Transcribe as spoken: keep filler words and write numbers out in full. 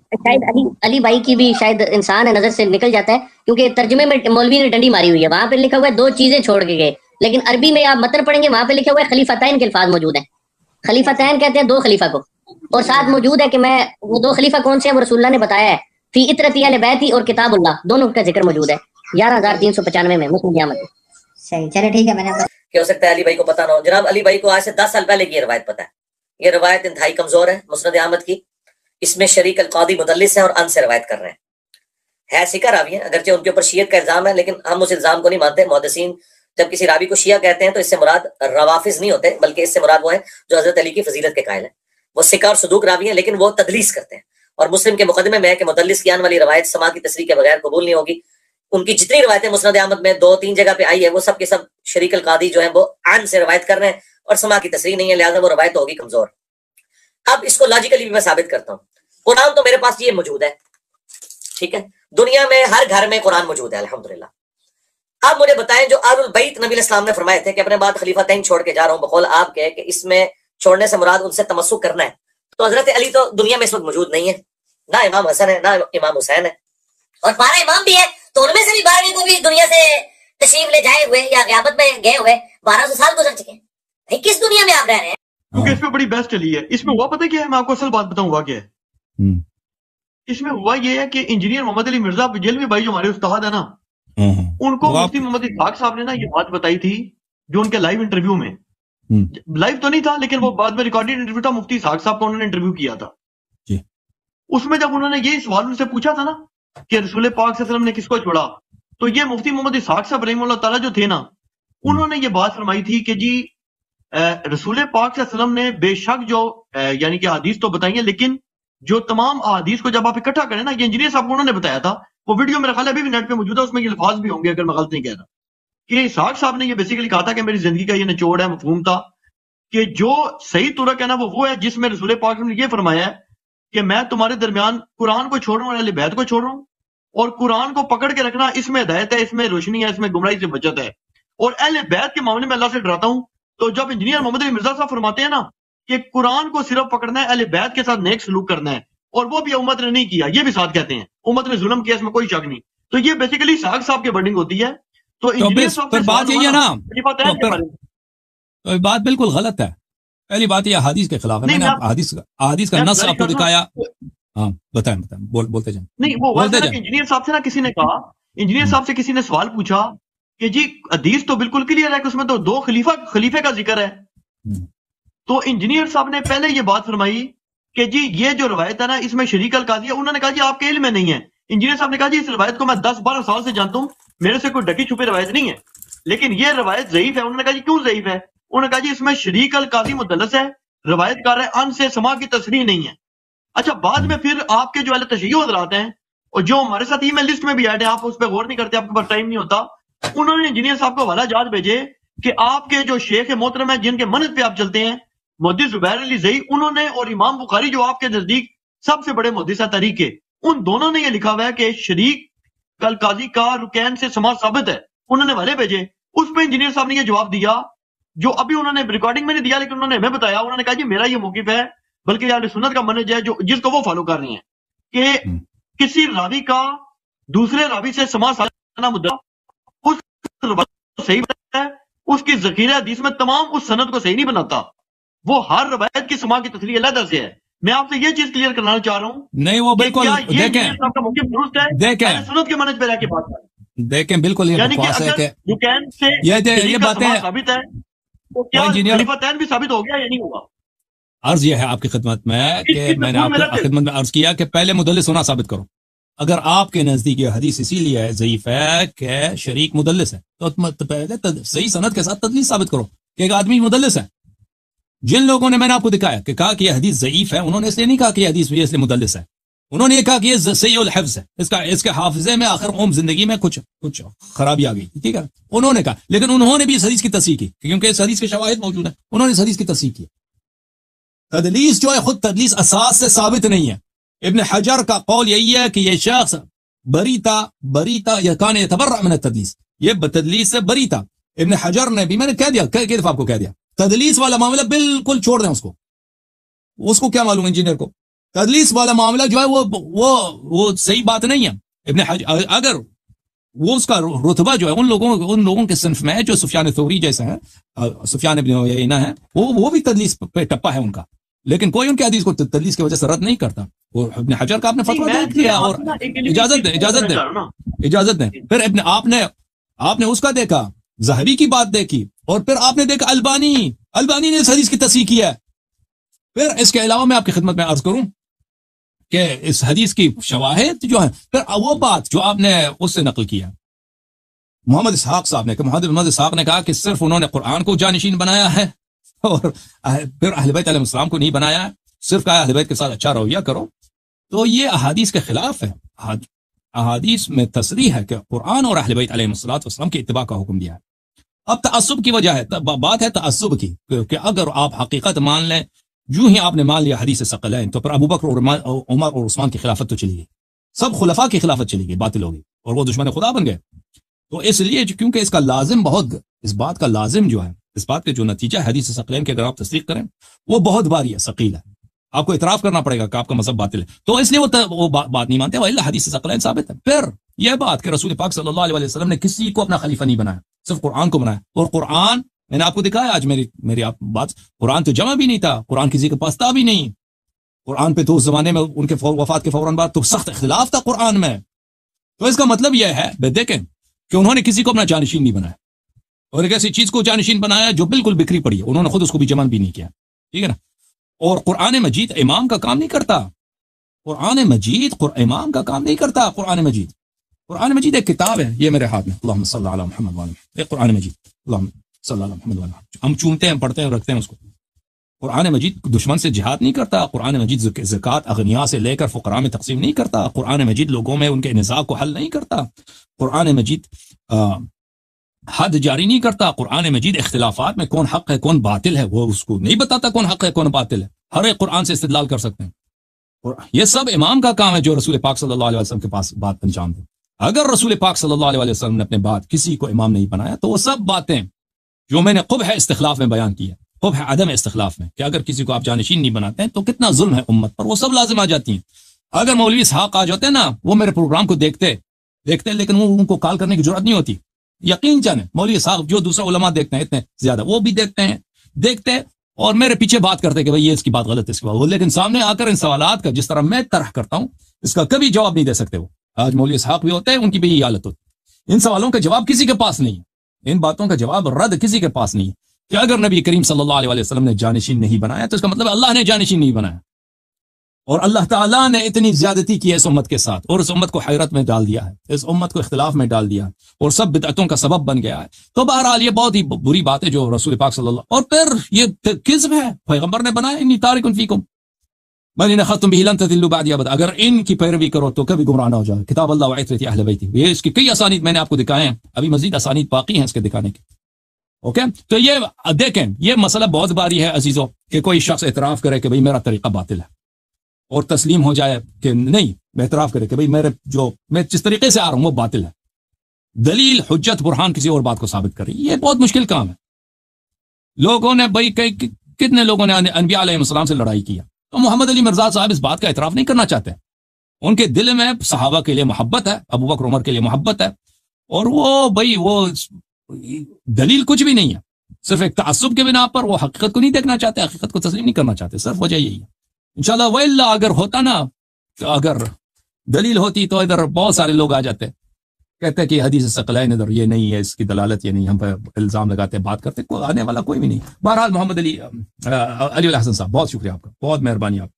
شاید علی علی بھائی کی بھی شاید انسان ہے نظر سے نکل جاتا ہے، کیونکہ ترجمے میں مولوی نے ڈنڈی ماری ہوئی ہے، وہاں پہ لکھا ہوا ہے دو چیزیں چھوڑ کے گئے، لیکن عربی میں آپ متن پڑھیں گے وہاں پہ لکھا ہوا ہے خلیفتین کے الفاظ موجود ہیں، خلیفتین کہتے ہیں دو خلیفہ کو، اور ساتھ موجود ہے کہ میں وہ دو خلیفہ کون سے ہیں وہ رسول اللہ نے بتایا ہے، فی اطرتی اہل بیتی اور کتاب اللہ، دونوں کا ذکر موجود ہے گیارہ ہزار تین سو پچانوے میں مسلم قیامت۔ صحیح، چلے ٹھیک ہے، میں نے کہ ہو سکتا ہے علی بھائی کو پتہ نہ ہو۔ جناب علی بھائی کو آج سے دس سال پہلے کی یہ روایت پتہ ہے، یہ روایت انتہائی کمزور ہے مسند احمد کی، اس میں شریک القاضی مدلس ہیں اور ان سے روایت کر رہے ہیں، ہے سکہ راوی ہیں، اگرچہ ان کے اوپر شیعت کا الزام ہے لیکن ہم اس الزام کو نہیں مانتے۔ محدثین جب کسی راوی کو شیعہ کہتے ہیں تو اس سے مراد روافظ نہیں ہوتے، بلکہ اس سے مراد وہ ہیں جو حضرت علی کی فضیلت کے قائل ہیں، وہ سکہ اور صدوق راوی ہیں لیکن وہ تدلیس کرتے ہیں، اور مسلم کے مقدمے میں ہے کہ مدلس کی آن والی روایت سما کی تصریح کے بغیر قبول نہیں ہوگی۔ ان کی جتنی روایتیں مسند احمد میں دو تین جگہ پہ آئی ہے وہ سب کے سب شریک القاضی جو ہیں وہ عن سے روایت کر رہے ہیں اور سما کی تصریح نہیں ہے، لہذا وہ روایت ہوگی کمزور۔ اب اس کو لاجیکلی بھی میں ثابت کرتا ہوں، قرآن تو میرے پاس یہ موجود ہے، ٹھیک ہے، دنیا میں ہر گھر میں قرآن موجود ہے الحمدللہ۔ اب مجھے بتائیں جو آل البیت نبی علیہ السلام نے فرمائے تھے کہ اپنے بعد خلیفہ تین چھوڑ کے جا رہا ہوں، بقول آپ کے کہ اس میں چھوڑنے سے مراد ان سے تمسک کرنا ہے، تو حضرت علی تو دنیا میں اس وقت موجود نہیں ہے، نہ امام حسن ہے نہ امام حسین ہے، اور بارہ امام بھی ہے تو ان میں سے بھی بارہویں کو بھی دنیا سے تشریف لے جائے ہوئے یا قیامت میں گئے ہوئے بارہ سو سال گزر چکے ہیں، کس دنیا میں آپ رہ رہے ہیں؟ کیونکہ اس میں بڑی بحث چلی ہے، اس میں ہوا پتہ کیا ہے، میں آپ کو اصل بات بتاؤں ہوا کیا ہے، اس میں ہوا یہ ہے کہ انجینئر محمد علی مرزا بجلوی بھائی جو ہمارے استاد ہیں نا، ان کو مفتی محمد اسحاق صاحب نے نا یہ بات بتائی تھی جو ان کے لائیو انٹرویو میں، لائیو تو نہیں تھا لیکن وہ بعد میں ریکارڈڈ انٹرویو تھا، مفتی اسحاق صاحب کو انہوں نے انٹرویو کیا تھا، اس میں جب انہوں نے یہ سوال ان سے پوچھا تھا نا کہ رسول پاک صلی اللہ علیہ وسلم نے کس کو چھوڑا، تو یہ مفتی محمد اسحاق صاحب رحمہ اللہ تعالیٰ جو تھے نا، انہوں نے یہ بات فرمائی تھی کہ جی رسول پاک صلی اللہ علیہ وسلم نے بے شک جو یعنی کہ حدیث تو بتائی ہے، لیکن جو تمام احادیث کو جب آپ اکٹھا کریں نا، یہ انجینئر صاحب کو انہوں نے بتایا تھا، وہ ویڈیو میرا خیال ہے ابھی بھی نیٹ پہ موجود ہے، اس میں یہ الفاظ بھی ہوں گے اگر میں غلط نہیں کہہ رہا، کہ اسحاق صاحب نے یہ بیسیکلی کہا تھا کہ میری زندگی کا یہ نچوڑ ہے، مفہوم تھا کہ جو صحیح طرق ہے نا وہ وہ ہے جس میں رسول پاک نے یہ فرمایا ہے کہ میں تمہارے درمیان قرآن کو چھوڑ رہا ہوں اور اہل بیت کو چھوڑ رہا ہوں، اور قرآن کو پکڑ کے رکھنا، اس میں ہدایت ہے، اس میں روشنی ہے، اس میں گمراہی سے بچت ہے، اور اہل بیت کے معاملے میں اللہ سے ڈراتا ہوں۔ تو جب انجینئر محمد علی مرزا صاحب فرماتے ہیں نا کہ قرآن کو صرف پکڑنا ہے، اہل بیت کے ساتھ نیک سلوک کرنا ہے، اور وہ بھی امت نے نہیں کیا، یہ بھی ساتھ کہتے ہیں امت نے ظلم کیا، اس میں کوئی شک نہیں، تو یہ بیسیکلی اسحاق صاحب کی برڈنگ ہوتی ہے۔ تو انجینئر صاحب سے بات یہی ہے نا، تو بات بالکل غلط ہے، پہلی بات یہ حدیث کے خلاف ہے، میں نے حدیث حدیث کا نص آپ کو دکھایا، ہاں بتائیں بتائیں بولتے جائیں۔ نہیں وہ انجینئر صاحب سے نا کسی نے کہا، انجینئر صاحب سے کسی نے سوال پوچھا کہ جی حدیث تو بالکل کلیئر ہے کہ اس میں تو دو خلیفہ خلیفے کا ذکر ہے، تو انجینئر صاحب نے پہلے یہ بات فرمائی کہ جی یہ جو روایت ہے نا اس میں شریک القاضی ہے، انہوں نے کہا جی آپ کے علم میں نہیں ہے، انجینئر صاحب نے کہا جی اس روایت کو میں دس بارہ سال سے جانتا ہوں، میرے سے کوئی ڈکی چھپی روایت نہیں ہے، لیکن یہ روایت ضعیف ہے۔ انہوں نے کہا جی کیوں ضعیف ہے؟ انہوں نے کہا جی اس میں شریک القاضی مدلس ہے، روایت کار ہے، ان سے سما کی تصریح نہیں ہے۔ اچھا بعد میں پھر آپ کے جو اہل تشیع حضرات ہیں اور جو ہمارے ساتھ ای میل لسٹ میں بھی ایڈ ہیں، آپ اس پہ غور نہیں کرتے، آپ کے پاس ٹائم نہیں ہوتا، انہوں نے انجینئر صاحب کو حوالہ جات بھیجے کہ آپ کے جو شیخ محترم ہیں جن کے منت پہ آپ چلتے ہیں، محدث زبیر علی زئی، انہوں نے، اور امام بخاری جو آپ کے نزدیک سب سے بڑے محدث ہیں تاریخ کے، ان دونوں نے یہ لکھا ہوا ہے کہ شریک القاضی کا رکین سے سما ثابت ہے، انہوں نے والے بھیجے، اس پہ انجینئر صاحب نے یہ جواب دیا جو ابھی انہوں نے ریکارڈنگ میں نہیں دیا لیکن انہوں نے ہمیں بتایا، انہوں نے کہا جی میرا یہ موقف ہے، بلکہ اہل سنت کا منہج ہے جو جس کو وہ فالو کر رہی ہیں، کہ کسی راوی کا دوسرے راوی سے سما ثابت مدعا اس صحیح ہے، اس کی ذخیرہ حدیث میں تمام اس سند کو صحیح نہیں بناتا، وہ ہر روایت کی سما کی تصریح علیحدہ سے ہے۔ میں آپ سے یہ چیز کلیئر کرنا چاہ رہا ہوں، نہیں وہ بالکل دیکھیں دیکھیں سنت کے منہج پہ رہ کے بات کریں، دیکھیں بالکل یہ بکواس ہے کہ یہ باتیں ثابت ہے تو کیا خلیفتین بھی ثابت ہو گیا یا نہیں ہوا؟ عرض یہ ہے آپ کی خدمت میں کہ میں نے آپ کی خدمت میں عرض کیا کہ پہلے مدلس ہونا ثابت کرو، اگر آپ کے نزدیک یہ حدیث اسی لیے ہے ضعیف ہے کہ شریک مدلس ہے تو پہلے صحیح سند کے ساتھ تدلیس ثابت کرو کہ ایک آدمی مدلس ہے۔ جن لوگوں نے میں نے آپ کو دکھایا کہ کہا کہ یہ حدیث ضعیف ہے، انہوں نے اس لیے نہیں کہا کہ یہ حدیث اس لیے مدلس ہے، انہوں نے یہ کہا کہ یہ صحیح الحفظ ہے، اس کا اس کے حافظے میں آخر عمر زندگی میں کچھ کچھ خرابی آ گئی، ٹھیک ہے، انہوں نے کہا، لیکن انہوں نے بھی اس حدیث کی تصحیح کی کیونکہ اس حدیث کے شواہد موجود ہیں، انہوں نے اس حدیث کی تصحیح کی۔ تدلیس جو ہے خود تدلیس اساس سے ثابت نہیں ہے، ابن حجر کا قول یہی ہے کہ یہ شخص بریتا بریتا یا کان یتبرع من التدلیس، یہ تدلیس سے بری تھا۔ ابن حجر نے بھی، میں نے کہہ دیا کئی دفعہ آپ کو کہہ دیا، تدلیس والا معاملہ بالکل چھوڑ دیں اس کو، اس کو کیا معلوم انجینئر کو، तदलीस वाला मामला जो है वो वो वो सही बात नहीं है। इब्न हज अगर वो उसका रुतबा जो है उन लोगों उन लोगों के सिन्फ में है जो सुफियान थौरी जैसे हैं, सुफियान इब्न उयैना है, वो वो भी तदलीस पे टप्पा है उनका, लेकिन कोई उनके हदीस को तदलीस की वजह से रद्द नहीं करता। वो इब्न हजर का आपने फतवा दे दिया और इजाजत दे इजाजत दे इजाजत दें फिर इब्न आपने आपने उसका देखा, ज़हबी की बात देखी, और फिर आपने देखा अल्बानी अल्बानी ने इस हदीस की तस्हीह किया है। फिर इसके अलावा मैं आपकी खिदमत में अर्ज करूं कि इस हदीस की शवाहिद जो है, फिर वो बात जो आपने उससे नकल किया मोहम्मद इसहाक साहब ने, कि मोहम्मद इसहाक ने कहा कि सिर्फ उन्होंने कुरान को जानशीन बनाया है और फिर अहले बैत अलैहिस्सलाम को नहीं बनाया है, सिर्फ कहा अहले बैत के साथ अच्छा रवैया करो, तो ये अहादीस के खिलाफ है। अहादीस में तसरीह है कि कुरान और अहले बैत अलैहिस्सलाम की इत्तिबा का हुक्म दिया है। अब तअस्सुब की वजह है, बात है तअस्सुब की, कि अगर आप हकीकत मान लें, यूं ही आपने मान लिया हदीस सकलैन, तो फिर अबू बकर और उमर और उस्मान की खिलाफत तो चली गई, सब खुलफा की खिलाफत चली गई, बातिल हो गई और वो दुश्मन खुदा बन गए। तो इसलिए क्योंकि इसका लाजिम बहुत, इस बात का लाजिम जो है, इस बात के जो नतीजा है हदीस सकलैन के अगर आप तस्दीक करें वो बहुत भारी है, सकील है, आपको इतराफ करना पड़ेगा कि आपका मजहब बातिल है। तो इसलिए वो वो बा, बात नहीं मानते, वही हदीस सकलैन साबित है। फिर यह बात कि रसूल पाक सल्लल्लाहु अलैहि वसल्लम ने किसी को अपना खलीफा नहीं बनाया, सिर्फ कुरान को बनाया, और कुरान मैंने आपको दिखाया आज मेरी मेरी आप बात, कुरान तो जमा भी नहीं था, कुरान किसी के पास था भी नहीं, कुरान पे तो उस जमाने में उनके वफात के फौरन बाद तो सख्त इख्तिलाफ था कुरान में। तो इसका मतलब यह है देखें कि उन्होंने किसी को अपना जानशीन नहीं बनाया, और एक ऐसी चीज को जानशीन बनाया जो बिल्कुल बिखरी पड़ी है, उन्होंने खुद उसको भी जमा भी नहीं किया, ठीक है ना। और कुरान मजीद इमाम का काम नहीं करता, कुरान मजीद इमाम का काम नहीं करता। कुरान मजीद कुरान मजीद एक किताब है, ये मेरे हाथ में, अल्लाहुम्मा सल्ली अला मुहम्मद व अला कुरान मजीद, अल्लाहुम्मा सल्ली अला मुहम्मद व अला, हम चूमते हैं, पढ़ते हैं, रखते हैं उसको। कुरान मजीद दुश्मन से जिहाद नहीं करता, कुरान मजीद ज़कात अगनिया से लेकर फुकरा में तकसीम नहीं करता, कुरान मजीद लोगों में उनके निज़ाक को हल नहीं करता, कुरान मजीद हद जारी नहीं करता, कुरान मजीद इख्तिलाफात में कौन हक है कौन बातिल है वो उसको नहीं बताता, कौन हक है कौन बातिल है, हर एक कुरान से इस्तेदलाल कर सकते हैं। और ये सब इमाम का काम है जो रसूल पाक सल्लल्लाहु अलैहि वसल्लम के पास बात अंजाम दे। अगर रसूल पाक सल्लल्लाहु अलैहि वसल्लम ने अपने बात किसी को इमाम नहीं बनाया, तो वो सब बातें जो मैंने क़ुबह इस्तिखलाफ में बयान की है, क़ुबह अदम इस्तिखलाफ में, कि अगर किसी को आप जानशीन नहीं बनाते हैं तो कितना जुल्म है उम्मत पर, वो सब लाजिम आ जाती हैं। अगर मौलवी इसहाक आ जाते हैं ना, वो मेरे प्रोग्राम को देखते देखते लेकिन वो उनको कॉल करने की जरूरत नहीं होती, यकीन जाने मौलवी इसहाक जो दूसरा उलमा देखते हैं इतने ज्यादा, वो भी देखते हैं देखते और मेरे पीछे बात करते कि भाई ये इसकी बात गलत है, इसकी बात, लेकिन सामने आकर इन सवालात का जिस तरह मैं तरह करता हूं इसका कभी जवाब नहीं दे सकते। वो आज मौलवी इसहाक भी होते हैं, उनकी भी यही हालत होती, इन सवालों का जवाब किसी के पास नहीं है, इन बातों का जवाब रद्द किसी के पास नहीं है कि अगर नबी करीम सल्लल्लाहु अलैहि वसल्लम ने जानशीन नहीं बनाया तो इसका मतलब अल्लाह ने जानशीन नहीं बनाया, और अल्लाह ताला ने इतनी ज्यादती की है इस उम्मत के साथ, और इस उम्मत को हैरत में डाल दिया है, इस उम्मत को इख्तिलाफ में डाल दिया, और सब बिदअतों का सबब बन गया है। तो बहरहाल ये बहुत ही बुरी बात है जो रसूल पाक सल्लल्लाहु, और फिर ये किज़्ब है, पैगंबर ने बनाया, इन्नी तारिकुन फीकुम मन इन अखज़्तुम बिही लन तज़िल्लू बअदी अबदा, अगर इनकी पैरवी करो तो कभी गुमराह ना हो जाओ। किताब अल्लाह व इतरती अहले बैती, ये इसकी कई असानीद मैंने आपको दिखाए हैं, अभी मजीद असानीद बाकी हैं इसके दिखाने के। ओके, तो ये देखें, ये मसला बहुत बारी है अजीजों, कि कोई शख्स एतराफ करे कि भाई मेरा तरीका बातिल है, और तस्लीम हो जाए कि नहीं, मैं एतराफ करे कि भाई मेरे जो मैं जिस तरीके से आ रहा हूं वो बातिल है, दलील हुज्जत बुरहान किसी और बात को साबित करे, ये बहुत मुश्किल काम है। लोगों ने भाई कई कितने लोगों ने अनबिया अलैहिस्सलाम से लड़ाई किया, तो मोहम्मद अली मिर्जा साहब इस बात का एतराफ नहीं करना चाहते, उनके दिल में सहाबा के लिए मोहब्बत है, अबू बकर उमर के लिए मोहब्बत है, और वो भाई वो दलील कुछ भी नहीं है, सिर्फ एक तअस्सुब के बिना पर वो हकीकत को नहीं देखना चाहते, हकीकत को तस्लीम नहीं करना चाहते, सिर्फ वजह यही है। इंशाल्लाह वल्ला अगर होता ना, तो अगर दलील होती तो इधर बहुत सारे लोग आ जाते, कहते कि हदीस सकलैन इधर ये नहीं है, इसकी दलालत ये नहीं, हम पर इल्जाम लगाते, बात करते, को आने वाला कोई भी नहीं। बहरहाल मोहम्मद अली अली हसन साहब, बहुत शुक्रिया आपका, बहुत मेहरबानी आप।